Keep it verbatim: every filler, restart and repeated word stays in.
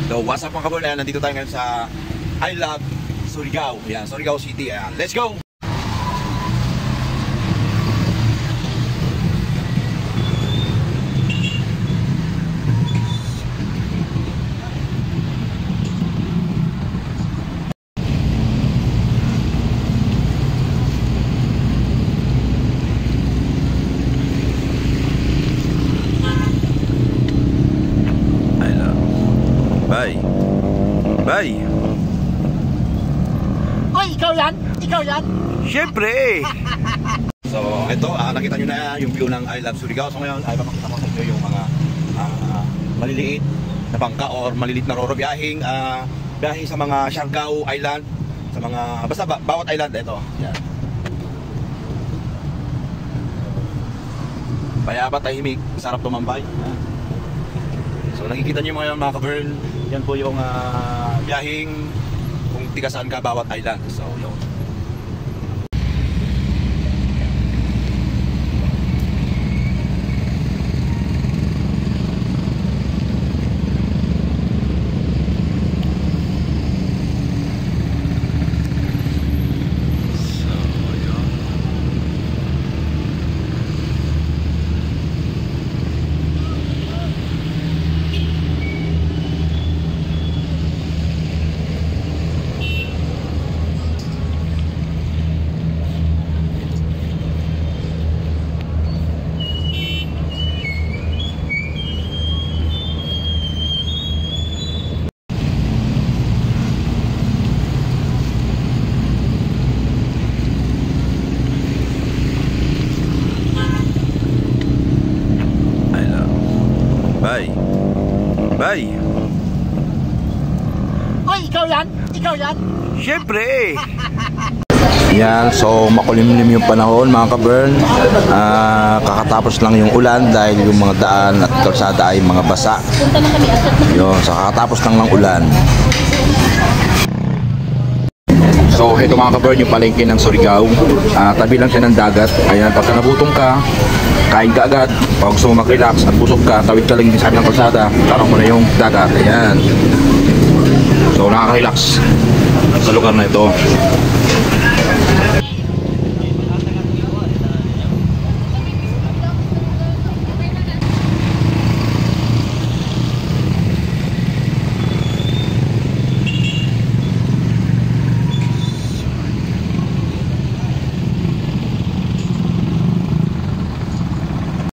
So, what's up mga kabon? Ayan, nandito tayo ngayon sa I Love Surigao. Ayan, Surigao City. Ayan, let's go! Bye. Bye. Ay, ikaw yan? Ikaw yan? Siyempre! So, ito, uh, nakita nyo na yung view ng I Love Surigao. So ngayon, ay papakita ko sa inyo yung mga uh, maliliit na bangka or maliliit na roro biyahing uh, biyahe sa mga Siargao Island, sa mga, basta ba, bawat island, ito. Yan. Payapa, tahimik, sarap tumambay. Yan. So nakikita nyo mga mga ka-burn, yan po yung uh, biyahing kung tiga saan ka bawat island. So yun. Bye. Bye. Ay, ikaw yan? Ikaw yan? Siyempre! Yan, so makulimlim yung panahon mga ka-burn. uh, Kakatapos lang yung ulan dahil yung mga daan at kalsada ay mga basa. Yun, so kakatapos lang ng ulan. So ito mga ka-burn yung palengke ng Surigao. uh, Tabi lang siya ng dagat. Ayan, pagka nagutom ka, kain ka agad. Pag gusto mo mag-relax at busog ka, tawid ka lang din sa ng kalsada, tarong mo na yung dagat. Ayan. So nakaka-relax sa lugar na ito.